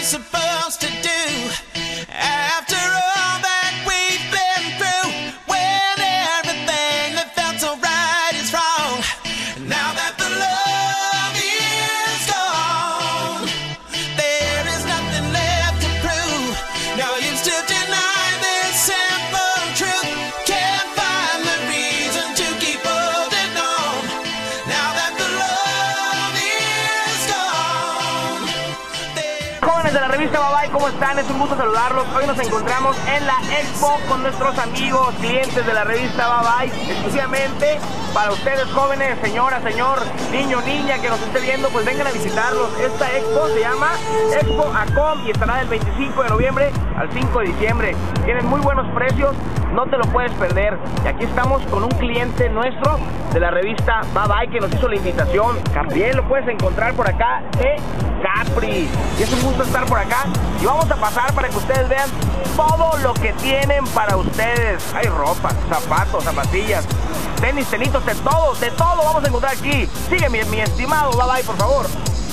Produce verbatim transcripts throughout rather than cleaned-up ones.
supposed to do after all that we've been through? When everything that felt so right is wrong. Now that the love is gone, there is nothing left to prove. Now you still deny this simple truth. Can't find the reason to keep holding on. Now that the love is gone. Jóvenes de la revista Bye Bye, ¿cómo están? Es un gusto saludarlos. Hoy nos encontramos en la Expo con nuestros amigos, clientes de la revista Bye Bye. Exclusivamente para ustedes, jóvenes, señora, señor, niño, niña que nos esté viendo, pues vengan a visitarlos. Esta Expo se llama Expo ACOM y estará del veinticinco de noviembre al cinco de diciembre. Tienen muy buenos precios, no te lo puedes perder. Y aquí estamos con un cliente nuestro de la revista Bye Bye que nos hizo la invitación. También lo puedes encontrar por acá de Capri. Y es un gusto estar por acá. Y vamos a pasar para que ustedes vean todo lo que tienen para ustedes. Hay ropa, zapatos, zapatillas, tenis, tenitos, de todo, de todo vamos a encontrar aquí. Sigue mi, mi estimado Bye Bye, por favor.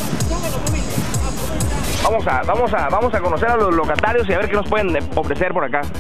Vamos a, vamos a, vamos a conocer a los locatarios y a ver qué nos pueden ofrecer por acá.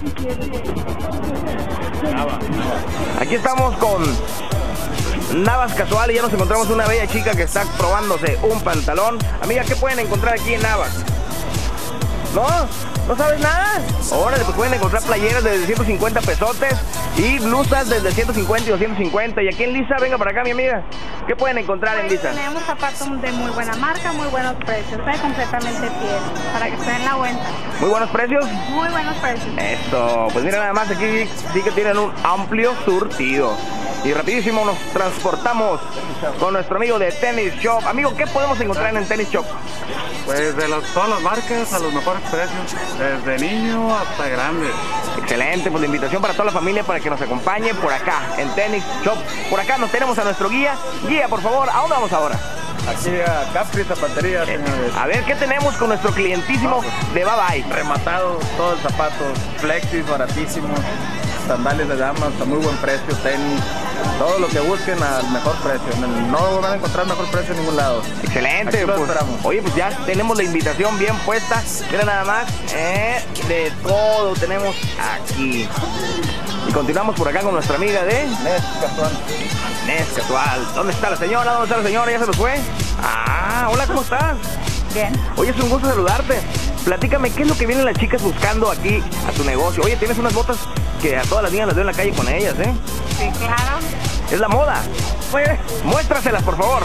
Aquí estamos con Navas Casual y ya nos encontramos una bella chica que está probándose un pantalón. Amiga, ¿qué pueden encontrar aquí en Navas? ¿No? ¿No sabes nada? Órale, pues pueden encontrar playeras desde ciento cincuenta pesotes y blusas desde ciento cincuenta y doscientos cincuenta. Y aquí en Lisa, venga para acá, mi amiga. ¿Qué pueden encontrar en Lisa? Tenemos zapatos de muy buena marca, muy buenos precios, ¿eh? Completamente piel, para que se den la vuelta. ¿Muy buenos precios? Muy buenos precios. Eso, pues mira nada más, aquí sí que tienen un amplio surtido. Y rapidísimo nos transportamos con nuestro amigo de Tennis Shop. Amigo, ¿qué podemos encontrar en Tennis Shop? Pues de los, todas las marcas a los mejores precios, desde niño hasta grande. Excelente, pues la invitación para toda la familia para que nos acompañe por acá en Tennis Shop. Por acá nos tenemos a nuestro guía. Guía, por favor, ¿a dónde vamos ahora? Aquí a Capri Zapatería, señores. A ver, ¿qué tenemos con nuestro clientísimo de Bye Bye? Rematado, todos los zapatos, flexis, baratísimos, sandalias de damas a muy buen precio, tenis, todo lo que busquen al mejor precio. No van a encontrar mejor precio en ningún lado. Excelente, Aquí lo pues, esperamos. oye, pues ya tenemos la invitación bien puesta. Mira nada más, eh, de todo tenemos aquí. Y continuamos por acá con nuestra amiga de Nes Casual. Nes Casual. ¿Dónde está la señora? ¿Dónde está la señora? ¿Ya se nos fue? Ah, hola, ¿cómo estás? Bien. Oye, es un gusto saludarte. Platícame, ¿qué es lo que vienen las chicas buscando aquí a tu negocio? Oye, tienes unas botas que a todas las niñas las veo en la calle con ellas, ¿eh? Sí, claro. Es la moda. Pues, muéstraselas, por favor.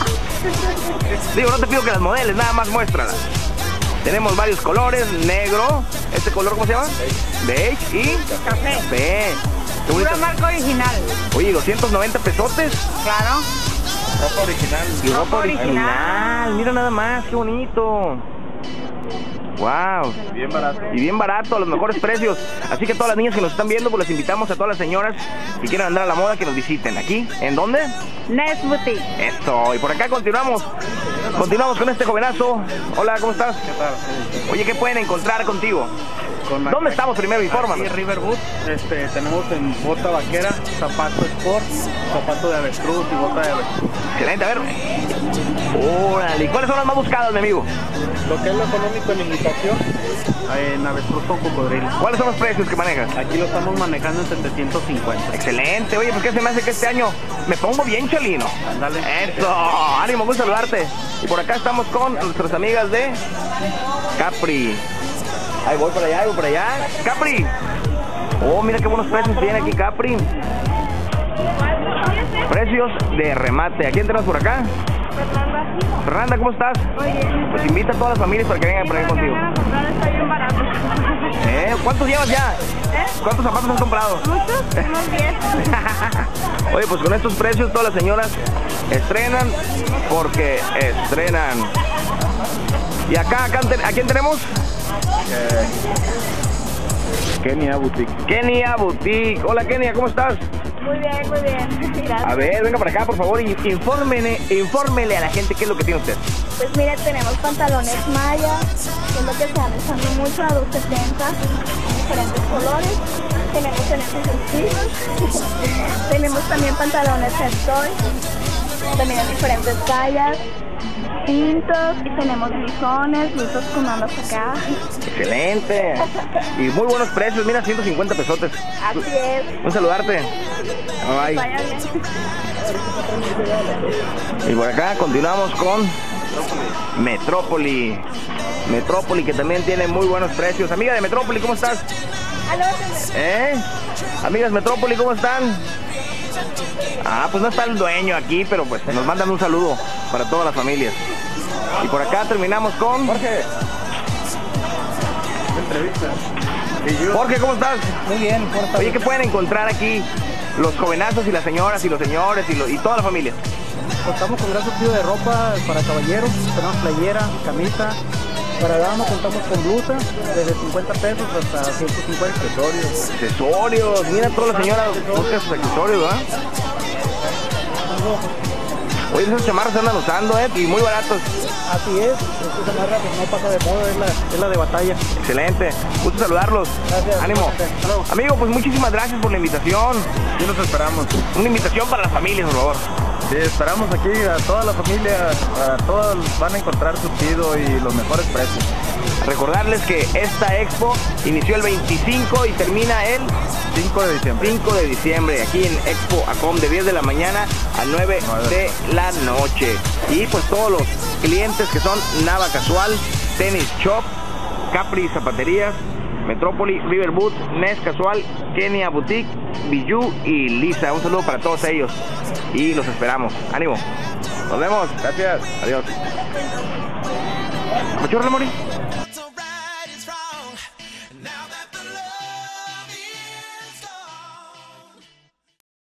Digo, no te pido que las modeles, nada más muéstralas. Tenemos varios colores, negro, este color, ¿cómo se llama? Beige y Café. café. Qué bonito. Pura marca original. Oye, doscientos noventa pesotes. Claro. Ropa original. Y ropa Ropa original. original. Mira nada más, qué bonito. Wow. Bien barato. Y bien barato, a los mejores precios. Así que todas las niñas que nos están viendo, pues les invitamos a todas las señoras que quieran andar a la moda que nos visiten. ¿Aquí? ¿En dónde? Nes Boutique. Eso. Y por acá continuamos. Continuamos con este jovenazo. Hola, ¿cómo estás? ¿Qué tal? Oye, ¿qué pueden encontrar contigo? Con la- ¿Dónde estamos primero? Infórmanos. Aquí River Boot, este, tenemos en bota vaquera, zapato sport, zapato de avestruz y bota de avestruz. Excelente, a ver. Órale, ¿y cuáles son las más buscadas, mi amigo? Lo que es lo económico en imitación, en avestruz con cocodrilo. ¿Cuáles son los precios que manejas? Aquí lo estamos manejando en setecientos cincuenta. Excelente, oye, pues qué se me hace que este año me pongo bien chalino. Ándale. Eso, ánimo, gusto saludarte. Y por acá estamos con nuestras amigas de Capri. Ahí voy para allá, ahí voy para allá. Capri. Oh, mira qué buenos precios tiene aquí Capri. Precios de remate. ¿A quién tenemos por acá? Fernanda, ¿cómo estás? Pues invita a todas las familias para que vengan por acá contigo. Está bien barato. ¿Eh? ¿Cuántos llevas ya? ¿Eh? ¿Cuántos zapatos has comprado? ¿Muchos? Unos diez. Oye, pues con estos precios todas las señoras estrenan porque estrenan. Y acá, acá ¿a quién tenemos? Eh, Kenia Boutique. Kenia Boutique. Hola Kenia, ¿cómo estás? Muy bien, muy bien. Gracias. A ver, venga para acá, por favor, y infórmele, infórmele a la gente qué es lo que tiene usted. Pues mire, tenemos pantalones maya, que es lo que se están usando mucho a dos setenta, diferentes colores. Tenemos en estos estilos. Tenemos también pantalones Toy, también en diferentes tallas. pintos y tenemos lisones, lisos con alas acá. Excelente. Y muy buenos precios, mira, ciento cincuenta pesotes. Así es. Un saludarte. Bye. Vaya bien. Y por acá continuamos con Metrópoli. Metrópoli, que también tiene muy buenos precios. Amiga de Metrópoli, ¿cómo estás? Aló, ¿Eh? Amigas Metrópoli, ¿cómo están? Ah, pues no está el dueño aquí, pero pues nos mandan un saludo para todas las familias. Y por acá terminamos con Jorge. Entrevista. Jorge, ¿cómo estás? Muy bien, por Oye, ¿qué pueden encontrar aquí los jovenazos y las señoras y los señores y, lo- y toda la familia? Contamos con gran surtido de ropa para caballeros, tenemos playera, camisa. Para dama contamos con blusa, desde cincuenta pesos hasta ciento cincuenta. Accesorios. Accesorios, mira, todas las señoras buscan sus accesorios, ¿verdad? Oye, esas chamarras se andan usando, ¿eh? Y muy baratos. Así es, esta chamarra pues, no pasa de moda, es la, es la de batalla. Excelente, gusto saludarlos. Gracias. Ánimo. Hasta luego. Amigo, pues muchísimas gracias por la invitación. Aquí los esperamos. Una invitación para las familias, por favor. Sí, esperamos aquí a toda la familia, a todos van a encontrar surtido y los mejores precios. Recordarles que esta expo inició el veinticinco y termina el cinco de diciembre. cinco de diciembre, aquí en Expo Acom, de diez de la mañana a nueve de la noche. Y pues todos los clientes que son Nava Casual, Tennis Shop, Capri Zapaterías, Metrópoli, River Boots, Nes Casual, Kenia Boutique, Bijou y Lisa. Un saludo para todos ellos y los esperamos. Ánimo. Nos vemos. Gracias. Adiós. ¿Machorra, Mori?